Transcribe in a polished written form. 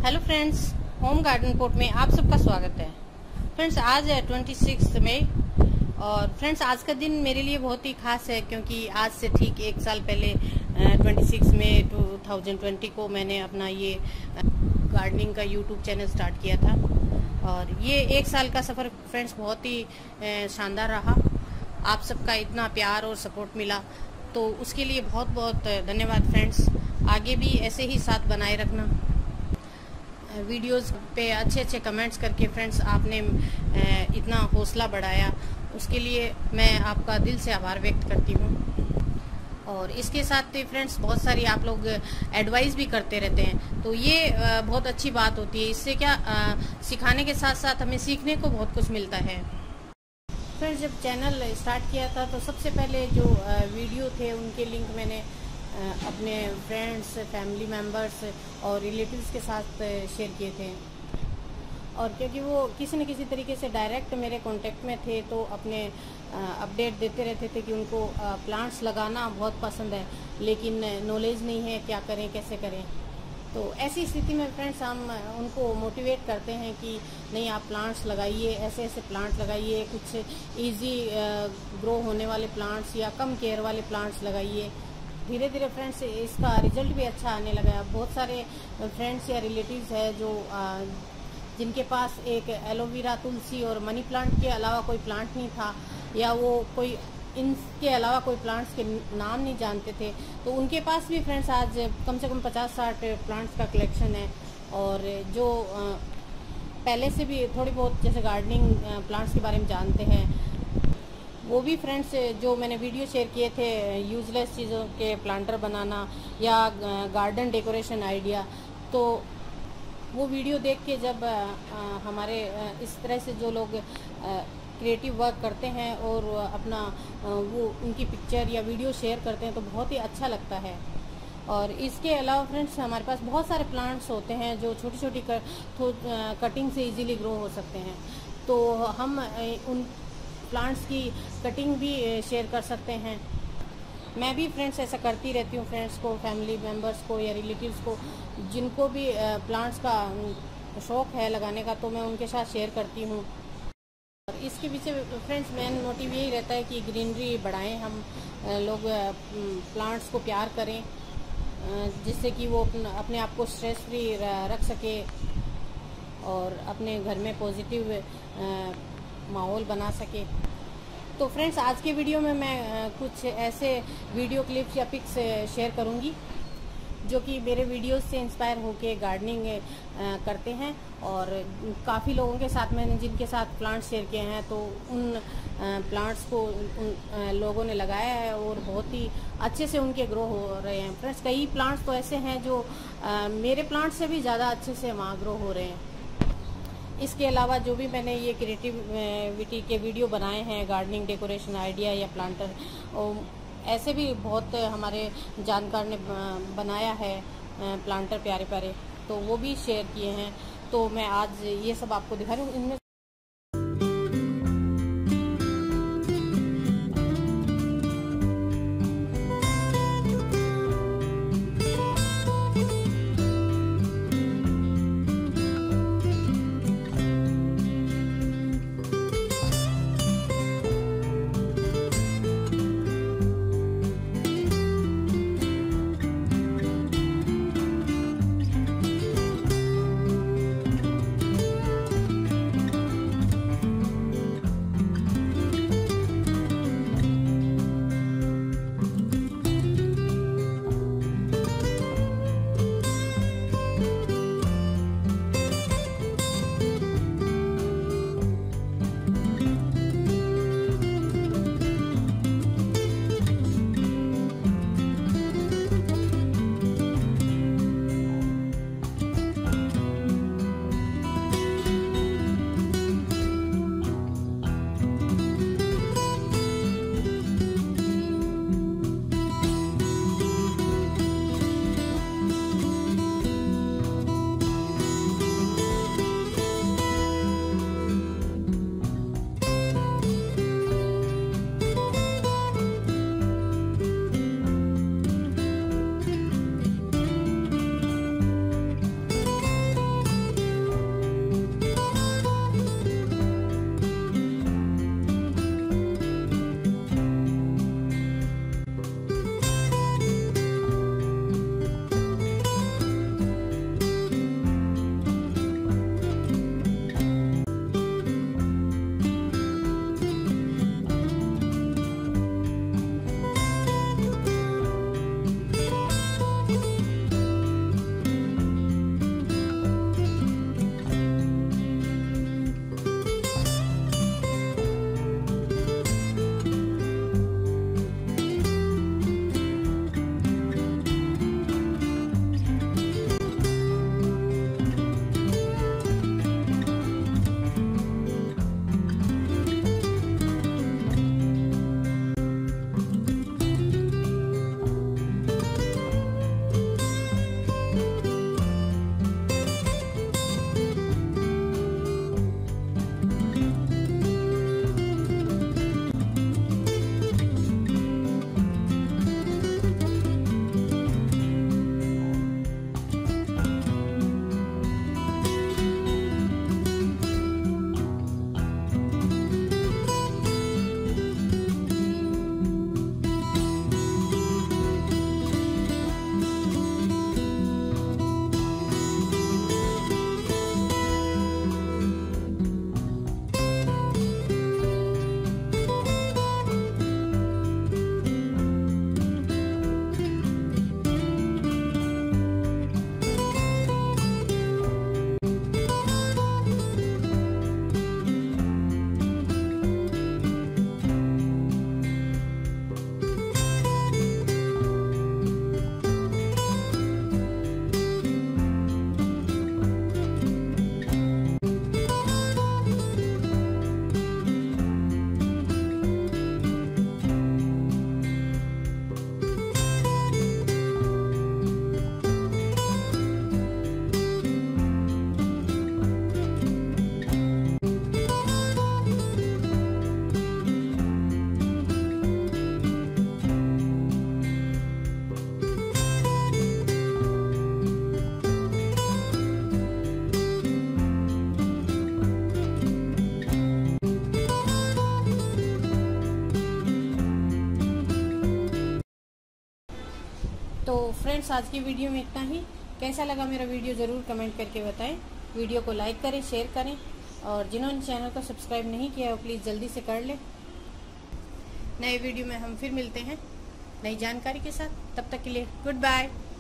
Hello friends, home garden port में आप सबका स्वागत है। फ्रेंड्स, आज है 26 मई और फ्रेंड्स आज का दिन मेरे लिए बहुत ही खास है क्योंकि आज से ठीक एक साल पहले 26 मई 2020 को मैंने अपना ये गार्डनिंग का यूट्यूब चैनल स्टार्ट किया था और ये एक साल का सफ़र फ्रेंड्स बहुत ही शानदार रहा। आप सबका इतना प्यार और सपोर्ट मिला तो उसके लिए बहुत बहुत धन्यवाद फ्रेंड्स। आगे भी ऐसे ही साथ बनाए रखना। वीडियोस पे अच्छे अच्छे कमेंट्स करके फ्रेंड्स आपने इतना हौसला बढ़ाया, उसके लिए मैं आपका दिल से आभार व्यक्त करती हूँ। और इसके साथ फ्रेंड्स बहुत सारी आप लोग एडवाइस भी करते रहते हैं तो ये बहुत अच्छी बात होती है। इससे क्या सिखाने के साथ साथ हमें सीखने को बहुत कुछ मिलता है। फ्रेंड्स, जब चैनल स्टार्ट किया था तो सबसे पहले जो वीडियो थे उनके लिंक मैंने अपने फ्रेंड्स, फैमिली मेम्बर्स और रिलेटिव्स के साथ शेयर किए थे और क्योंकि वो किसी न किसी तरीके से डायरेक्ट मेरे कांटेक्ट में थे तो अपने अपडेट देते रहते थे कि उनको प्लांट्स लगाना बहुत पसंद है लेकिन नॉलेज नहीं है, क्या करें कैसे करें। तो ऐसी स्थिति में फ्रेंड्स हम उनको मोटिवेट करते हैं कि नहीं, आप प्लांट्स लगाइए, ऐसे ऐसे प्लांट्स लगाइए, कुछ इजी ग्रो होने वाले प्लांट्स या कम केयर वाले प्लांट्स लगाइए। धीरे धीरे फ्रेंड्स इसका रिजल्ट भी अच्छा आने लगा। बहुत सारे फ्रेंड्स या रिलेटिव्स है जो जिनके पास एक एलोवेरा, तुलसी और मनी प्लांट के अलावा कोई प्लांट नहीं था या वो कोई इनके अलावा कोई प्लांट्स के नाम नहीं जानते थे, तो उनके पास भी फ्रेंड्स आज कम से कम 50-60 प्लांट्स का कलेक्शन है। और जो पहले से भी थोड़ी बहुत जैसे गार्डनिंग प्लांट्स के बारे में जानते हैं वो भी फ्रेंड्स जो मैंने वीडियो शेयर किए थे यूजलेस चीज़ों के प्लांटर बनाना या गार्डन डेकोरेशन आइडिया, तो वो वीडियो देख के जब हमारे इस तरह से जो लोग क्रिएटिव वर्क करते हैं और अपना वो उनकी पिक्चर या वीडियो शेयर करते हैं तो बहुत ही अच्छा लगता है। और इसके अलावा फ्रेंड्स हमारे पास बहुत सारे प्लांट्स होते हैं जो छोटी छोटी कटिंग से इजीली ग्रो हो सकते हैं, तो हम उन प्लांट्स की कटिंग भी शेयर कर सकते हैं। मैं भी फ्रेंड्स ऐसा करती रहती हूँ फ्रेंड्स को, फैमिली मेम्बर्स को या रिलेटिव्स को जिनको भी प्लांट्स का शौक़ है लगाने का, तो मैं उनके साथ शेयर करती हूँ। और इसके पीछे फ्रेंड्स मेन मोटिव यही रहता है कि ग्रीनरी बढ़ाएं, हम लोग प्लांट्स को प्यार करें जिससे कि वो अपने आप को स्ट्रेस फ्री रख सके और अपने घर में पॉजिटिव माहौल बना सके। तो फ्रेंड्स आज के वीडियो में मैं कुछ ऐसे वीडियो क्लिप्स या पिक्स शेयर करूंगी जो कि मेरे वीडियोस से इंस्पायर होके गार्डनिंग करते हैं और काफ़ी लोगों के साथ मैंने जिनके साथ प्लांट्स शेयर किए हैं तो उन प्लांट्स को उन लोगों ने लगाया है और बहुत ही अच्छे से उनके ग्रो हो रहे हैं। फ्रेंड्स कई प्लांट्स तो ऐसे हैं जो मेरे प्लांट्स से भी ज़्यादा अच्छे से वहाँ ग्रो हो रहे हैं। इसके अलावा जो भी मैंने ये क्रिएटिविटी के वीडियो बनाए हैं गार्डनिंग डेकोरेशन आइडिया या प्लांटर, ऐसे भी बहुत हमारे जानकार ने बनाया है प्लांटर प्यारे प्यारे, तो वो भी शेयर किए हैं। तो मैं आज ये सब आपको दिखा रही हूँ। इनमें तो फ्रेंड्स आज की वीडियो में इतना ही। कैसा लगा मेरा वीडियो ज़रूर कमेंट करके बताएं। वीडियो को लाइक करें, शेयर करें, और जिन्होंने चैनल को सब्सक्राइब नहीं किया वो प्लीज़ जल्दी से कर लें। नए वीडियो में हम फिर मिलते हैं नई जानकारी के साथ। तब तक के लिए गुड बाय।